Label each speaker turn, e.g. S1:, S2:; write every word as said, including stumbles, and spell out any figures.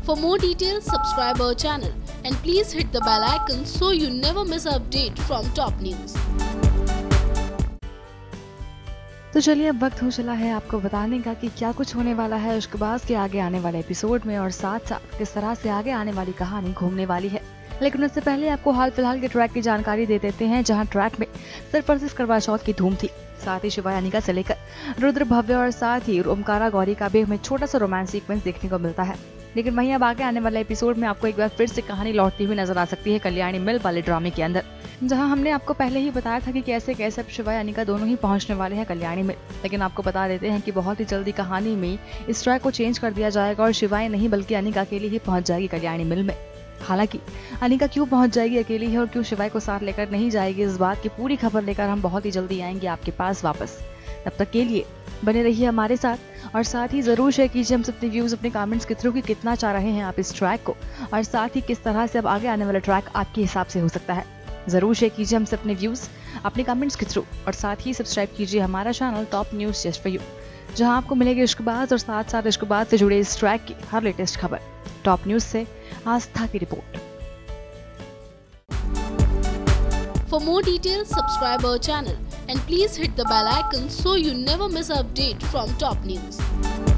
S1: For more details, subscribe our channel and please hit the bell icon so you never miss an update from top news.
S2: तो चलिए अब वक्त हो चला है आपको बताने का कि क्या कुछ होने वाला है इश्कबाज के आगे आने वाले एपिसोड में और साथ साथ किस तरह से आगे आने वाली कहानी घूमने वाली है। लेकिन उससे पहले आपको हाल फिलहाल के ट्रैक की जानकारी दे देते हैं, जहां ट्रैक में सिर्फ और सिर्फ करवा चौथ की धूम थी। साथ ही शिवा यानिका से लेकर रुद्र भव्य और साथ ही ओमकारा गौरी का भी हमें छोटा सा रोमांस सीक्वेंस देखने को मिलता है। लेकिन वहीं अब आगे आने वाले एपिसोड में आपको एक बार फिर से कहानी लौटती हुई नजर आ सकती है कल्याणी मिल वाले ड्रामे के अंदर, जहां हमने आपको पहले ही बताया था कि कैसे कैसे शिवा यानिका दोनों ही पहुंचने वाले हैं कल्याणी मिल। लेकिन आपको बता देते हैं कि बहुत ही जल्दी कहानी में इस ट्रैक को चेंज कर दिया जाएगा और शिवाय नहीं बल्कि अनिका अकेली ही पहुंच जाएगी कल्याणी मिल में। हालांकि अनिका क्यों पहुंच जाएगी अकेली है और क्यों शिवाय को साथ लेकर नहीं जाएगी, इस बात की पूरी खबर लेकर हम बहुत ही जल्दी आएंगे आपके पास वापस। तब तक के लिए बने रहिए हमारे साथ और साथ ही जरूर शेयर कीजिए हमसे अपने व्यूज अपने कमेंट्स के थ्रू कि कितना चाह रहे हैं आप इस ट्रैक को और साथ ही किस तरह से अब आगे आने वाला ट्रैक आपके हिसाब से हो सकता है। जरूर शेयर कीजिए हमसे अपने व्यूज अपने कमेंट्स के थ्रू और साथ ही सब्सक्राइब कीजिए हमारा channel top news just for you, जहां आपको मिलेगी इश्कबाज और साथ साथ इश्कबाज से जुड़े इस ट्रैक की हर लेटेस्ट खबर। टॉप न्यूज से आस्था की रिपोर्ट।
S1: For more details, subscribe our channel and please hit the bell icon so you never miss an update from top news.